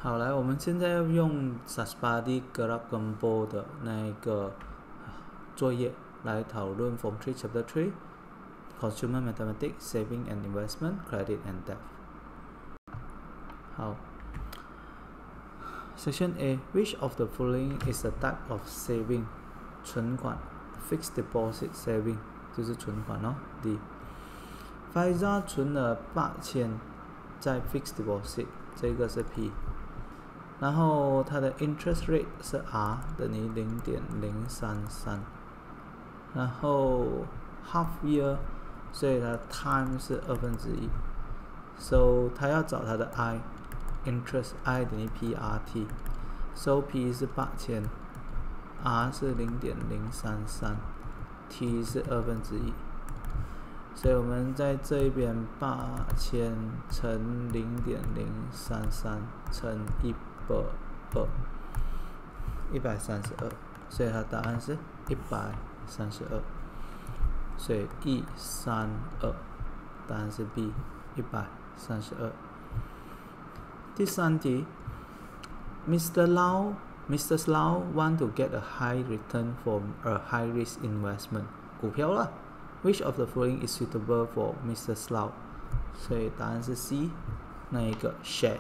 好，来，我们现在要用 Saspadi Gerak Combo 的那个作业来讨论 Form 3 Chapter 3 Consumer Mathematics Saving and Investment Credit and Debt。好 ，Section A Which of the following is a type of saving 存款 Fixed Deposit Saving 就是存款哦。D Faiza 存了8000在 Fixed Deposit， 这个是 P。然后它的 interest rate 是 R 等于 0.033， 然后 half year， 所以它的 time 是1/2， so 它要找它的 I interest I 等于 PRT， so P 是8000， R 是 0.033， T 是1/2，所以我们在这一边8000乘 0.033 乘132，所以它答案是132，所以132，答案是 B 132。第三题 ，Mr. Lau want to get a high return from a high risk investment， 股票啦。Which of the following is suitable for Mr. Lau？ 所以答案是 C， 那一个 share。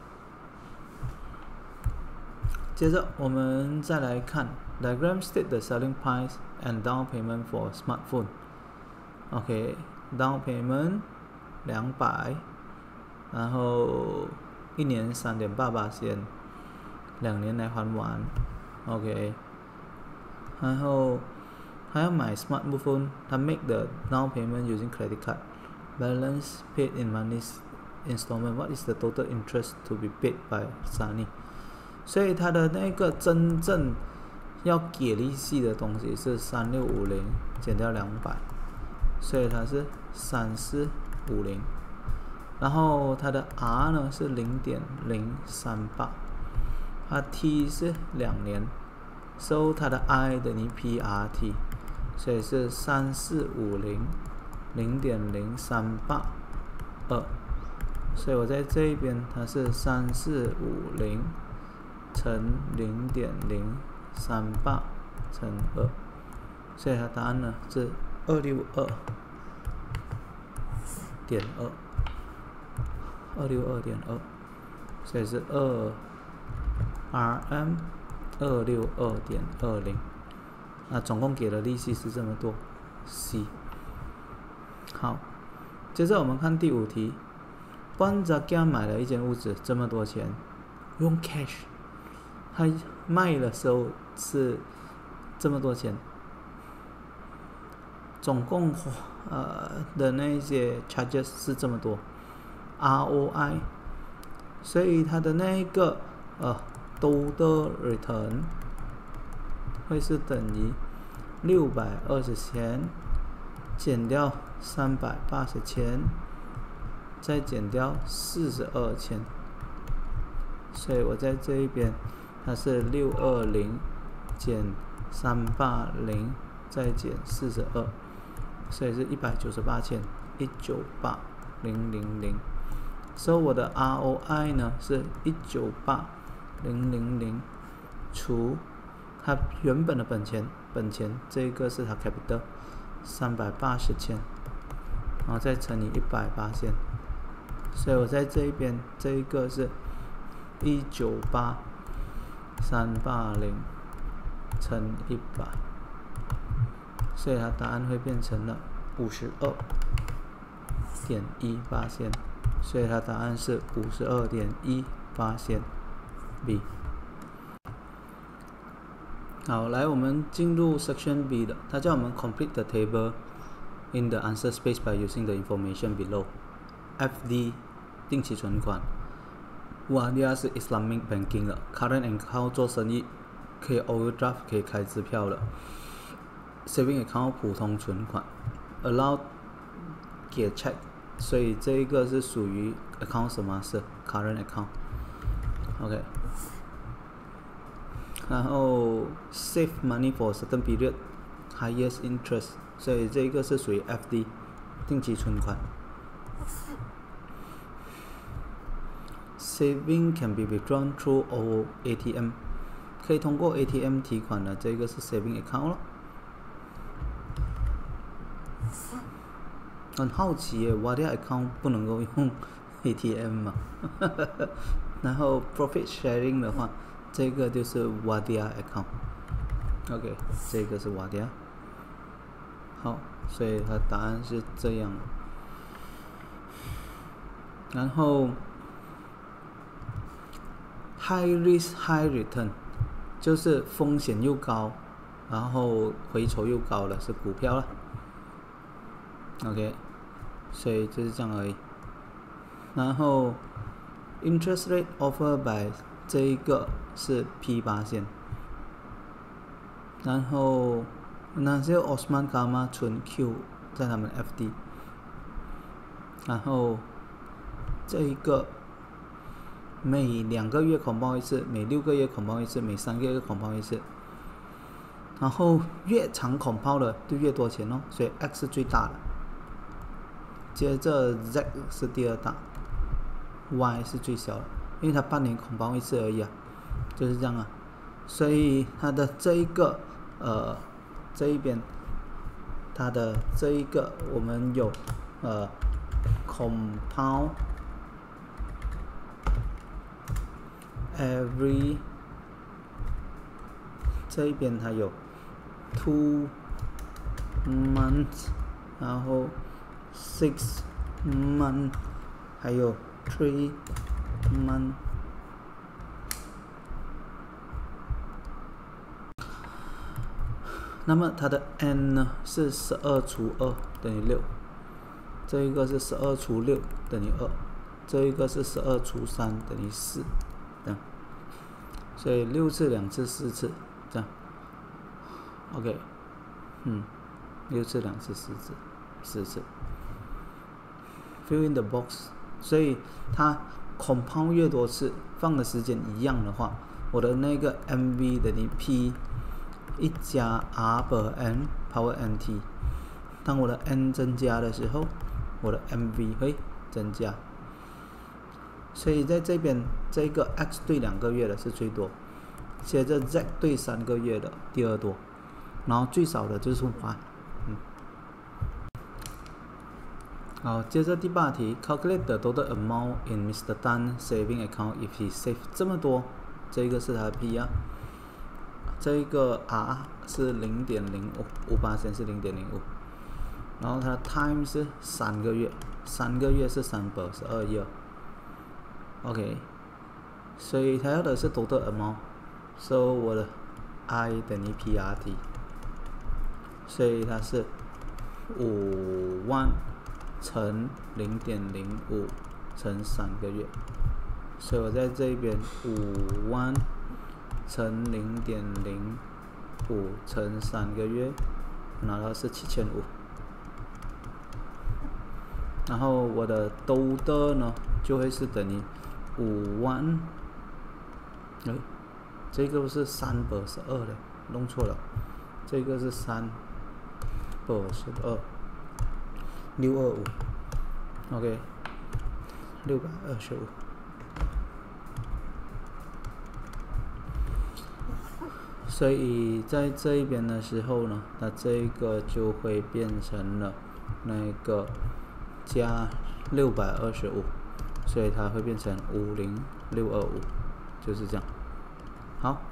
接着我们再来看 diagram state the selling price and down payment for smartphone。OK，down payment 200，然后1年 3.8%， 2年来还完。OK， 然后他要买 smartphone， 他 make the down payment using credit card. Balance paid in monthly installment. What is the total interest to be paid by Sunny？ 所以他的那个真正要给利息的东西是3650减掉200，所以它是3450。然后它的 R 呢是 0.038， 它 T 是2年， so 它的 I 等于 PRT。所以是3450 0.0382， 所以我在这一边它是3450乘 0.038乘2，所以它答案呢是262.2， 所以是2RM 262.20。那总共给的利息是这么多 ，C。好，接着我们看第5题。班扎家买了一间屋子，这么多钱，用 cash， 他卖的时候是这么多钱，总共的那些 charges 是这么多 ，ROI， 所以它的那一个total return 会是等于620千减掉380千，再减掉42千，所以我在这一边它是620减380再减42，所以是198千，198,000，所以我的 ROI 呢是198,000除它原本的本钱这个是它 capital 380千，然后再乘以180%，所以我在这一边这一个是198,380乘100，所以它答案会变成了52.1%，所以它答案是52.1%。B。好，来我们进入 Section B 的，它叫我们 complete the table in the answer space by using the information below。FD 定期存款 ，Wadia 是 Islamic banking 的 ，current account 做生意可以 overdraft 可以开支票的 ，saving account 普通存款 ，allow 给 check， 所以这一个是属于 account 什么是 current account。OK。然后 save money for certain period highest interest， 所以这个是属于 FD 定期存款。 saving can be withdrawn through our ATM， 可以通过 ATM 提款的，这个是 saving account 咯。很好奇耶 ，Wadia account 不能够用 ATM 嘛？然后 profit sharing 的话，这个就是 Wadia account。OK， 这个是 Wadia。好，所以它答案是这样。然后 high risk high return 就是风险又高，然后回酬又高的是股票了。OK， 所以就是这样而已。然后 interest rate offered by 这一个是 P8%， 然后那些 Osman Gama 存 Q 在他们 FD， 然后这一个每2个月恐爆一次，每6个月恐爆一次，每3个月恐爆一次。然后越长恐爆的就越多钱哦，所以 X 是最大的。接着 Z 是第二大 ，Y 是最小的，因为它半年恐爆一次而已啊，就是这样啊。所以它的这一个这一边，它的这一个我们有compound every 这一边它有 2 months， 然后6 months， 还有3 months。那么它的 n 呢是12除2等于6，这一个是12除6等于2，这一个是12除3等于4，这样，所以6次、2次、4次，这样 ，OK， 6次、2次、4次、4次 ，fill in the box， 所以它 compound 越多次，放的时间一样的话，我的那个 MV 等于 P 1加 R/n power nt， 当我的 n 增加的时候，我的 MV 会增加。所以在这边，这个 X 对2个月的是最多，接着 Z 对3个月的第二多，然后最少的就是Y。好，接着第8题 ，calculate the total amount in Mr. Tan saving account if he save 这么多，这个是他的 P 啊。这个 R 是 0.05%， 是 0.05， 然后它的 time 是3个月，3个月是3/12 year。OK， 所以它要的是 total amount， 所以我的 I 等于 PRT， 所以它是5万乘 0.05 乘3个月，所以我在这边5万乘 0.05 乘3个月，拿到是7500。然后我的 total 呢，就会是等于5万，这个是3/12的，弄错了，这个是3/12，625 ，OK， 625。所以在这一边的时候呢，那这个就会变成了那个加625，所以它会变成50625，就是这样。好，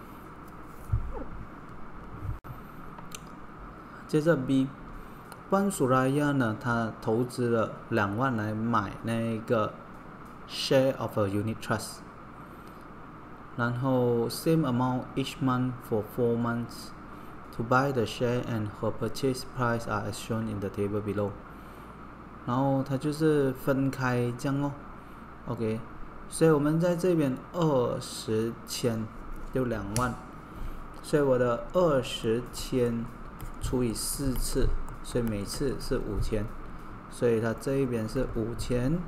接着 B， 班苏拉亚呢，他投资了2万来买那个 share of a unit trust。然后 same amount each month for 4 months to buy the share and her purchase price are as shown in the table below。然后它就是分开这样哦 ，OK， 所以我们在这边20千就2万，所以我的20千除以4次，所以每次是5000，所以它这一边是5000，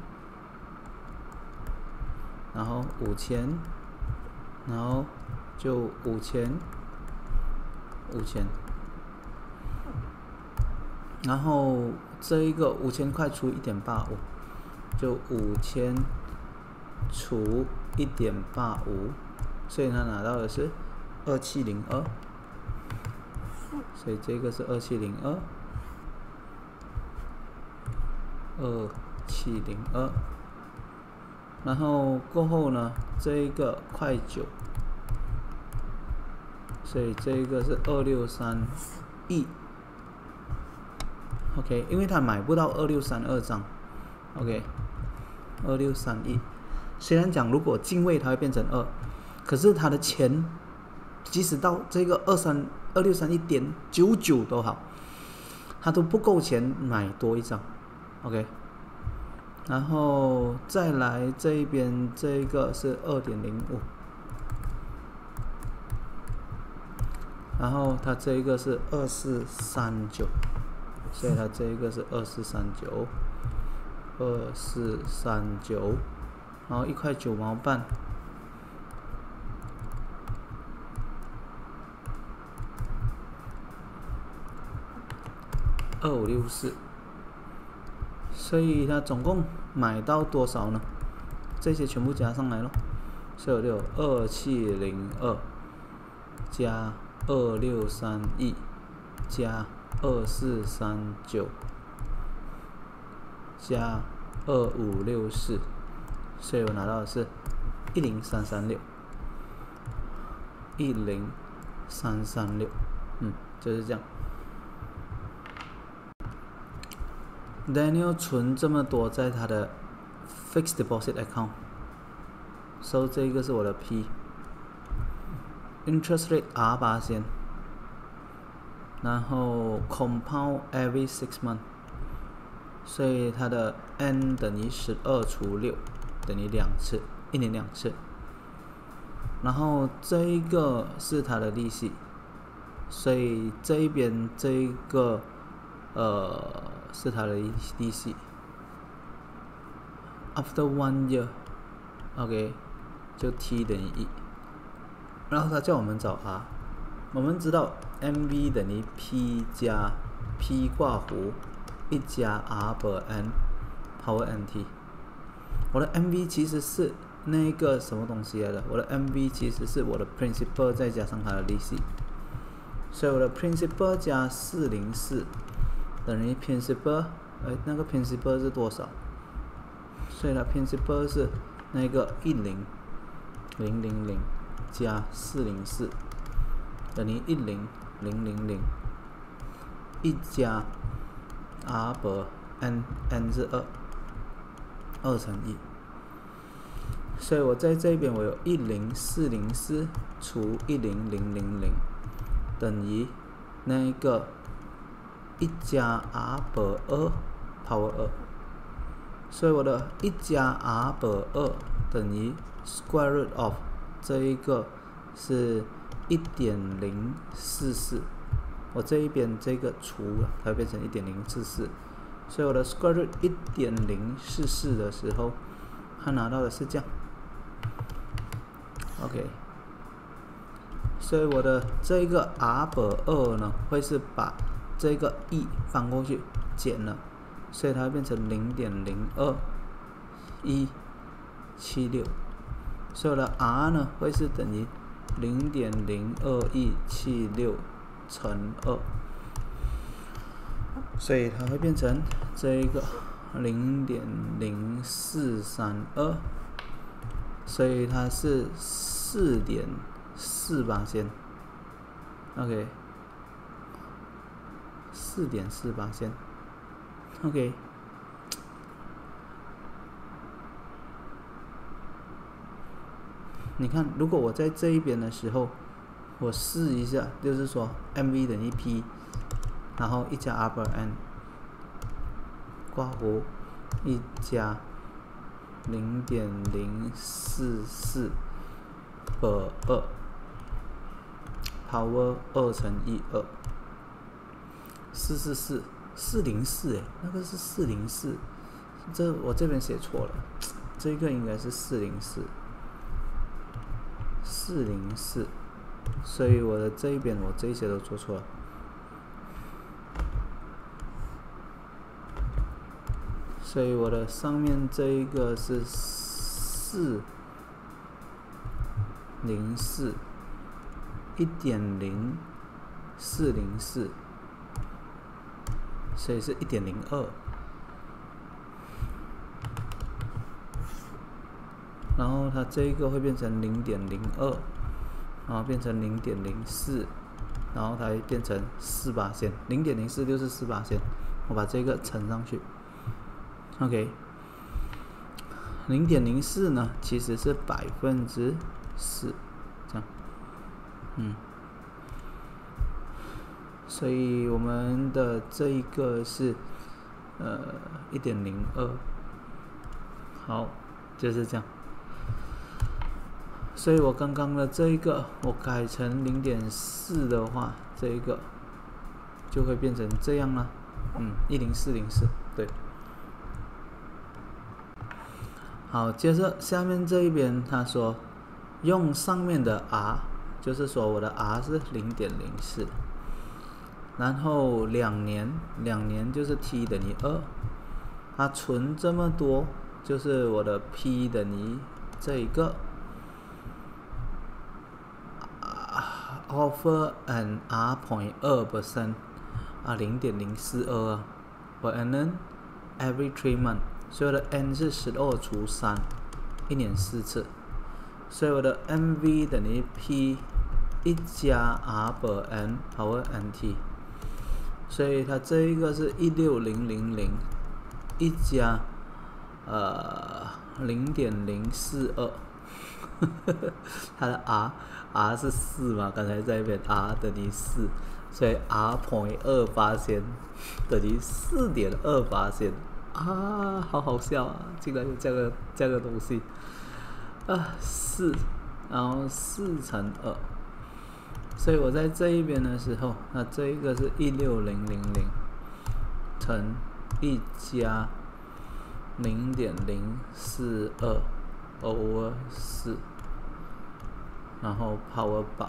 然后5000。然后就5000，然后这一个5000块除1.85，就5000 除1.85，所以他拿到的是2702，所以这个是2702，然后过后呢，这一个快9，所以这个是263亿。OK， 因为他买不到2632张 ，OK， 263亿。虽然讲如果进位它会变成2，可是他的钱即使到这个263.99都好，他都不够钱买多一张 ，OK。然后再来这一边，这个是2.05，然后它这一个是2439，所以它这一个是2439，然后1块9毛半，2564，所以它总共买到多少呢？这些全部加上来咯，所以我就有2702加263亿加2439加2564，所以我拿到的是10336，就是这样。Daniel 存这么多在他的 fixed deposit account， 所以这个是我的 P。Interest rate R8%，然后 compound every 6 months， 所以它的 n 等于12除6，等于2次，1年2次。然后这一个是它的利息，所以这一边这一个是它的利息。After 1 year， OK， 就 t 等于1。然后他叫我们找 R， 我们知道 MV 等于 P 加 P 挂弧1加 R per N power NT。我的 MV 其实是那个什么东西来的？我的 MV 其实是我的 principal 再加上它的利息，所以我的 principal 加404等于 principal， 那个 principal 是多少？所以它 principal 是那个10000加404等于10000，1加 R per N， N 是2乘1，所以我在这边我有10404除10000等于那个1加 R per 2 power 2，所以我的1加 R per 2等于 square root of 这一个是 1.044， 我这一边这个除了它会变成 1.044， 所以我的 square root 1.044的时候，它拿到的是这样 OK， 所以我的这个 R per 2呢会是把这个1翻过去减了，所以它会变成 0.02176， 所以我的 R 呢会是等于 0.02176乘2，所以它会变成这一个 0.0432， 所以它是 4.48%。OK， 4.48%。OK， 你看，如果我在这一边的时候，我试一下，就是说 MV 等于 P， 然后1加 R per N 括弧1加 0.044 per 2 power 2乘以2 404，那个是404，这我这边写错了，这个应该是404，所以我的这一边我这一些都做错了，所以我的上面这一个是 1.0404，所以是1.02，然后它这个会变成0.02，然后变成0.04，然后它会变成4%，0.04就是4%，我把这个乘上去 ，OK。0.04呢，其实是4%，这样，所以我们的这一个是1.02，好，就是这样。所以我刚刚的这一个，我改成0.4的话，这一个就会变成这样了，10404，对。好，接着下面这一边他说，用上面的 R， 就是说我的 R 是0.04，然后2年就是 T 等于2，它存这么多，就是我的 P 等于这一个，offer an R.2% 0.042per annum every 3 months。所以我的 n 是12除3，一年4次，所以我的 mv 等于 p 1加 r per n power nt， 所以它这一个是16000， 1加0.042，它的 r 是4嘛，刚才在那边 r 等于4，所以 r.2% 等于4.2%。好好笑啊！竟然有这个东西4，然后4乘2，所以我在这一边的时候，那这一个是16000乘1加0.042 over 4，然后 power 8，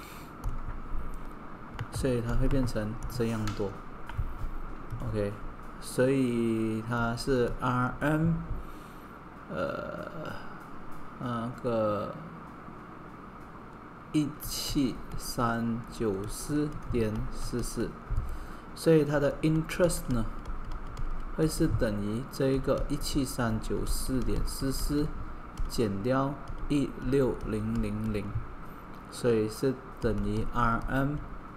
所以它会变成这样多 ，OK。所以它是 RM 17394.44，所以它的 interest 呢会是等于这个17394.44减掉16000，所以是等于 RM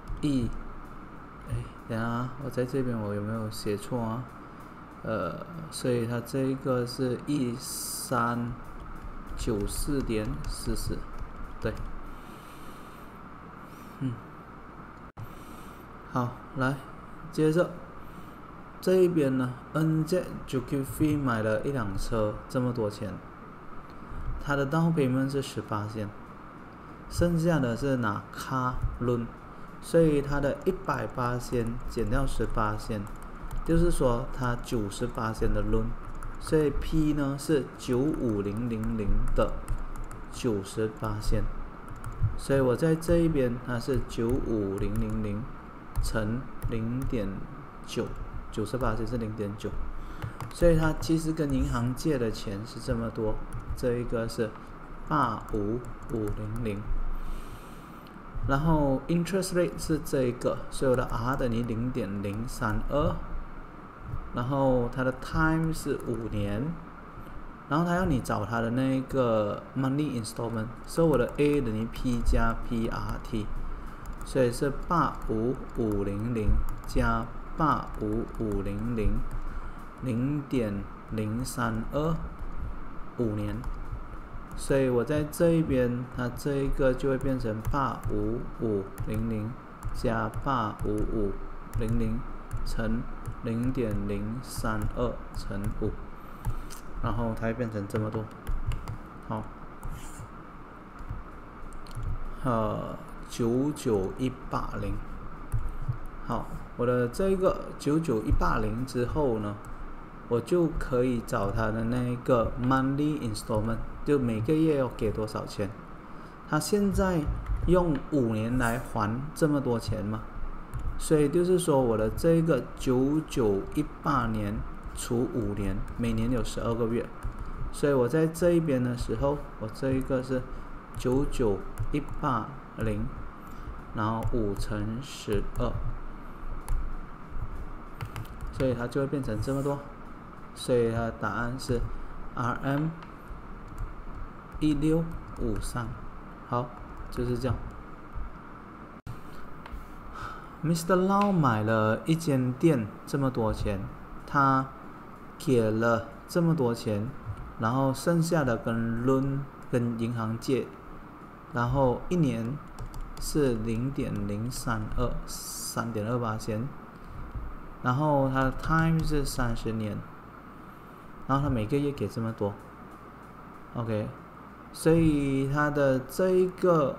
等下，我在这边我有没有写错啊？所以它这一个是1394.44，对，好，来，接着这一边呢 ，NZ Jukifi 买了1辆车，这么多钱，它的down payment是18%，剩下的是拿 car loan。所以它的100%减掉18%，就是说它90%的 loan， 所以 P 呢是95000的90%，所以我在这一边它是95000乘0.9， 90%是0.9，所以它其实跟银行借的钱是这么多，这一个是85500。然后 interest rate 是这一个，所以我的 R 等于0.032，然后它的 time 是5年，然后它要你找它的那个 money installment， 所以我的 A 等于 P 加 PRT， 所以是85500加85500 0.032， 5年。所以我在这一边，它这一个就会变成85500加85500乘0.032乘5，然后它会变成这么多。好，99180。好，我的这个99180之后呢，我就可以找它的那个 monthly installment， 就每个月要给多少钱。他现在用5年来还这么多钱嘛，所以就是说我的这个9918年除5年，每年有12个月， 所以我在这一边的时候，我这一个是99180，然后5乘12，所以它就会变成这么多。所以它的答案是 RM1653。好，就是这样。Mr. Lau 买了一间店这么多钱，他给了这么多钱，然后剩下的跟 loan 跟银行借，然后一年是0.032，3.28钱，然后他的 time 是30年，然后他每个月给这么多 ，OK， 所以他的这一个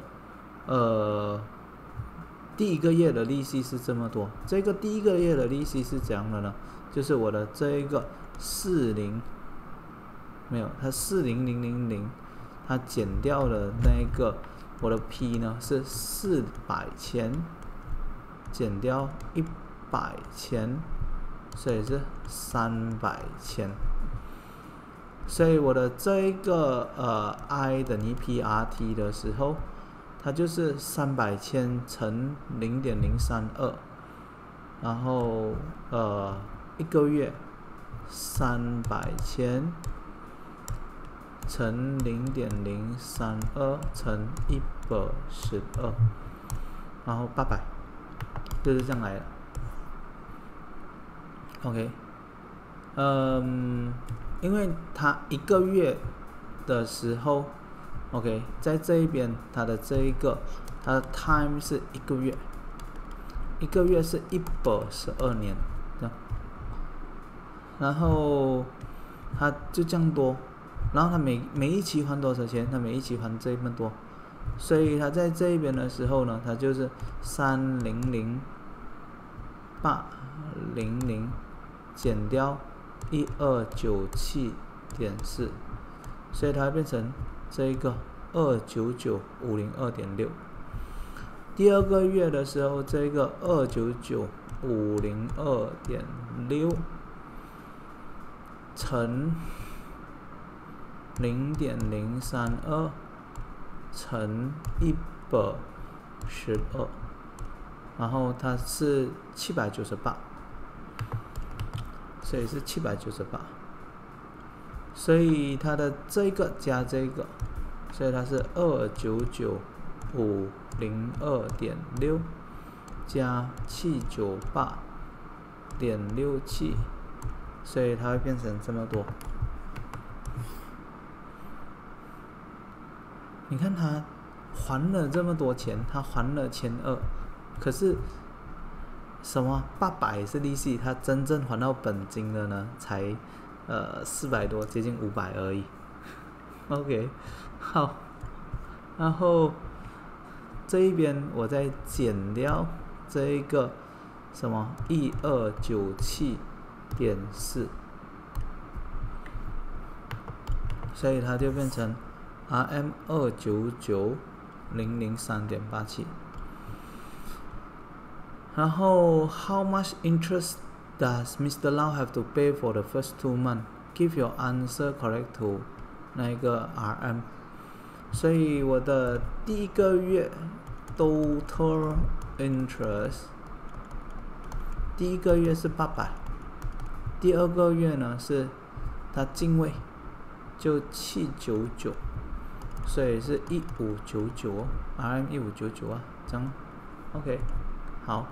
第一个月的利息是这么多。这个第一个月的利息是怎样的呢？就是我的这一个它40000，它减掉了那个我的 P 呢是400千，减掉100千，所以是300千。所以我的这一个I 等于 PRT 的时候，它就是300千乘0.032，然后一个月300千乘0.032乘112，然后800，就是这样来的。OK， 因为它一个月的时候 ，OK， 在这一边它的这一个它的 time 是一个月，一个月是112年，这样，然后它就这样多，然后它每一期还多少钱？它每一期还这么多，所以它在这一边的时候呢，它就是300800减掉1297.4，所以它会变成这一个299502.6。第二个月的时候，这个299502.6乘0.032乘112，然后它是798，所以是798，所以它的这个加这个，所以它是299502.6加798.67，所以它会变成这么多。你看他还了这么多钱，他还了1200，可是什么800是利息，他真正还到本金的呢，才400多，接近500而已。OK， 好，然后这一边我再减掉这一个什么1297.4，所以它就变成RM299003.87。然后 How much interest does Mr. Lau have to pay for the first 2 months? Give your answer correct to 那个 RM。所以我的第一个月 total interest， 第一个月是800，第二个月呢是它进位就799，所以是1599哦 ，RM 1599啊，这样 ，OK， 好。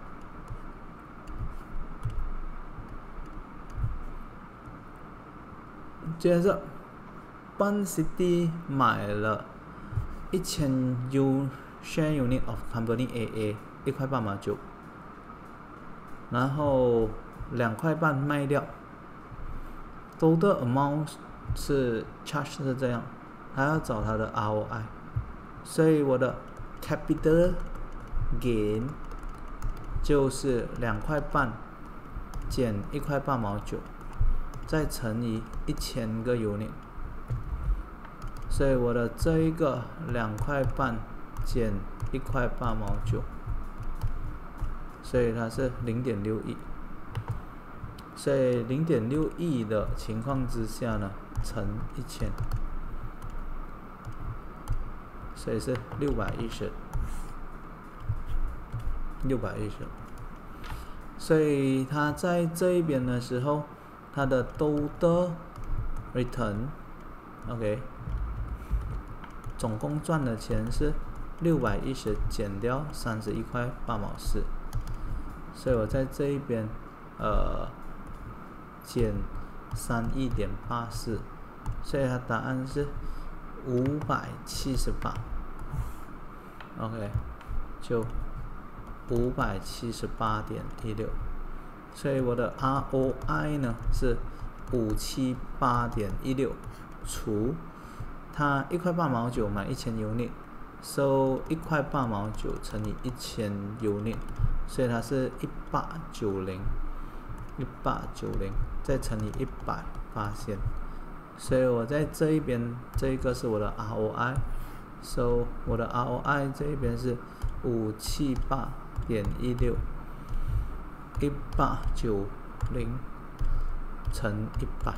接着 Bund City 买了1000 share unit of company AA 1.8毛9，然后2块半卖掉 ，total amount 是 charge 是这样，还要找它的 ROI， 所以我的 capital gain 就是2块半减1.8毛9，再乘以1000个 unit， 所以我的这一个2块半减1.8毛9，所以它是0.6亿。所以0.6亿的情况之下呢， 乘1000，所以是610，所以它在这一边的时候，它的 total return，OK， 总共赚的钱是610减掉31块8毛4，所以我在这一边减31.84，所以它答案是578。OK， 就578.16，所以我的 ROI 呢是578.16，除它1块8毛9买1000 unit，so 1块8毛9乘以1000 unit， 所以它是1890，再乘以100%，所以我在这一边，这一个是我的 ROI，so 我的 ROI 这一边是578.16， 1890乘100，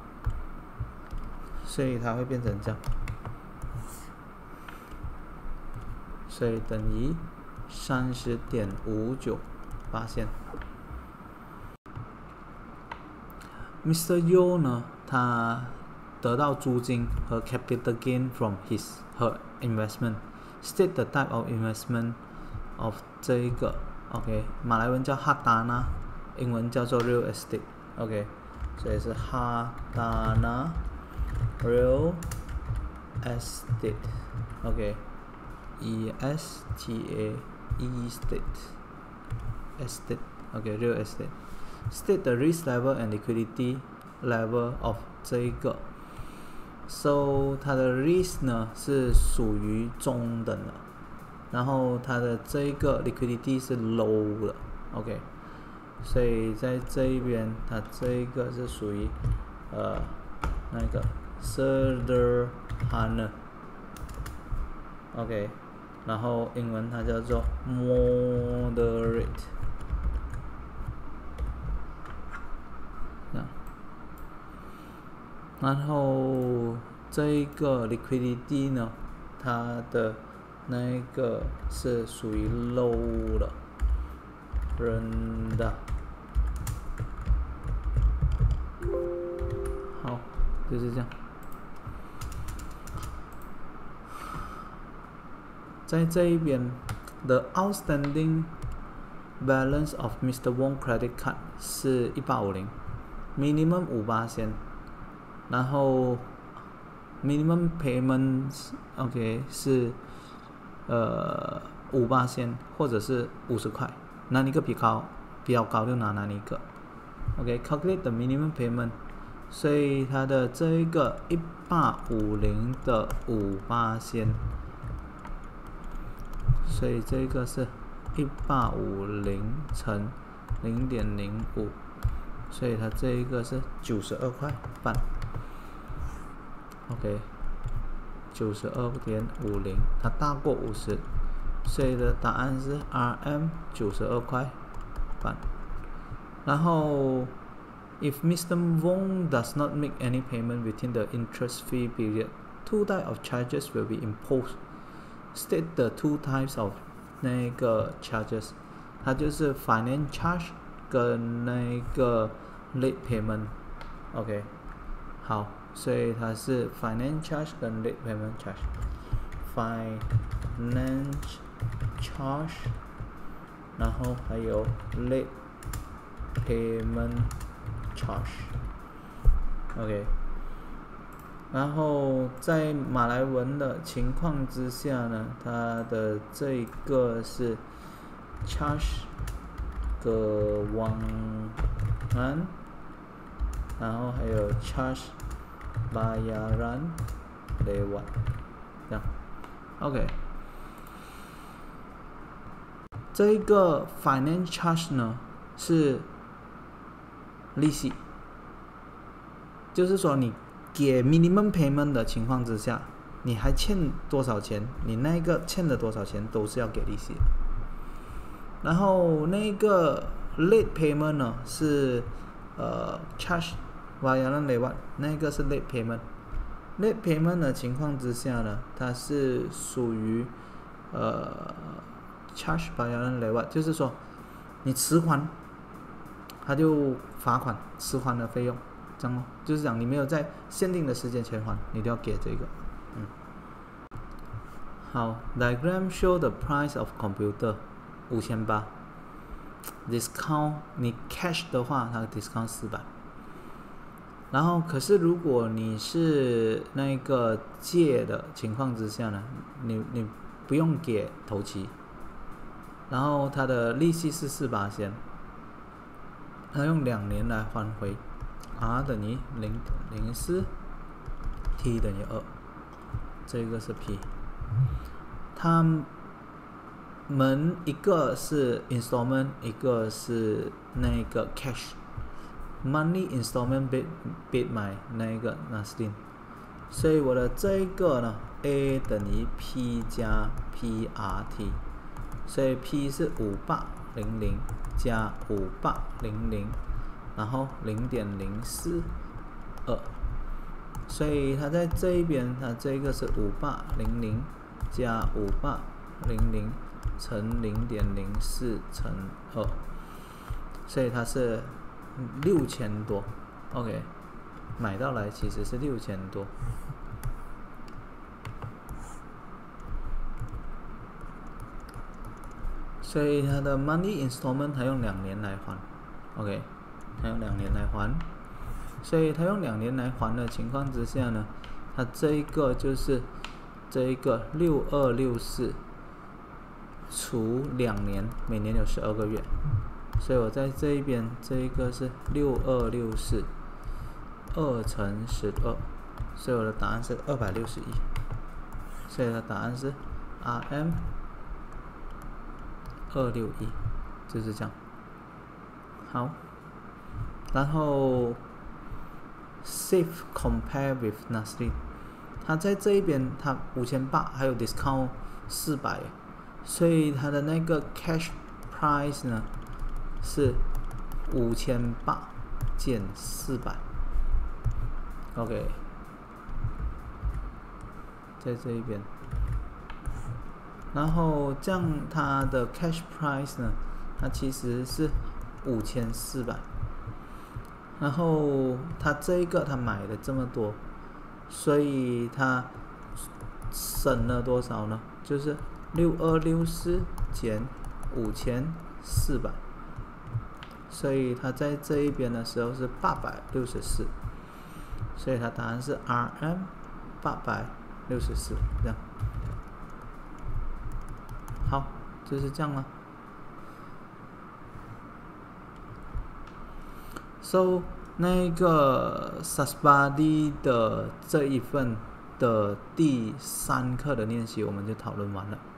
所以它会变成这样，所以等于30.59%。Mr. Yo 呢，他得到租金和 capital gain from her investment. State the type of investment of 这一个 ，OK， 马来文叫 Hartanah， 英文叫做 real estate，OK， 所以是 Hartanah real estate，OK， estate， real estate。State the risk level and liquidity level of 这一个 ，so 它的 risk 呢是属于中等的，然后它的这一个 liquidity 是 low 的 ，OK， 所以在这一边它这一个是属于那个 Sederhana，OK， 然后英文它叫做 moderate。然后这一个 liquidity 呢，它的那一个是属于 low 的，好，就是这样。在这一边 ，the outstanding balance of Mr. Wong credit card 是1850 ，minimum 5%。然后 minimum payments OK 是5%或者是50块，哪一个比较高就拿哪一个。OK calculate the minimum payment， 所以它的这一个1850的5%，所以这个是1850乘0.05， 所以它这一个是92块半。OK， 92.50， 它大过50，所以的答案是 RM 92块半。然后 ，if Mr. Wong does not make any payment within the interest-free period, 2 types of charges will be imposed. State the 2 types of 那个 charges， 它就是 finance charge 跟那个 late payment。OK， 好。所以它是 finance charge 跟 late payment charge，finance charge， 然后还有 late payment charge，OK， 然后在马来文的情况之下呢，它的这一个是 charge keuangan， 然后还有 charge bayaran lewat， 这样 ，OK。这一个 finance charge 呢是利息，就是说你给 minimum payment 的情况之下，你还欠多少钱，你那个欠的多少钱都是要给利息。然后那个 late payment 呢是charge bayaran lewat 那个是 late payment。late payment 的情况之下呢，它是属于charge bayaran lewat， 就是说你迟还，它就罚款迟还的费用，这样就是讲你没有在限定的时间前还，你都要给这个。好 ，diagram show the price of computer 5800 ，discount 你 cash 的话，它 discount 400。然后，可是如果你是那个借的情况之下呢，你不用给头期，然后它的利息是4%先，它用2年来还回 ，R 等于0.04 ，T 等于2，这个是 P。他们一个是 installment， 一个是那个 cash。monthly installment paid by 那个 Nasdin， 所以我的这一个呢 A 等于 P 加 PRT， 所以 P 是5800加5800，然后0.042，所以它在这一边，它这个是5800加5800乘0.04乘2，所以它是6000多 ，OK， 买到来其实是6000多。所以它的 money installment 它用2年来还 ，OK， 它用2年来还，所以它用2年来还的情况之下呢，它这一个就是这一个6264除2年，每年有12个月。所以我在这一边，这一个是6264，2乘12，所以我的答案是261。所以它答案是 RM 261，就是这样。好，然后 Safe compare with Nasdin， 它在这一边，它5800还有 discount 400，所以它的那个 cash price 呢？是5800减400 ，OK， 在这一边，然后这样它的 cash price 呢，它其实是5400，然后它这一个它买了这么多，所以它省了多少呢？就是6264减5400。所以它在这一边的时候是864，所以它答案是 RM 864，这样。好，就是这样了。So 那个 Sasbadi 的这一份的第3课的练习我们就讨论完了。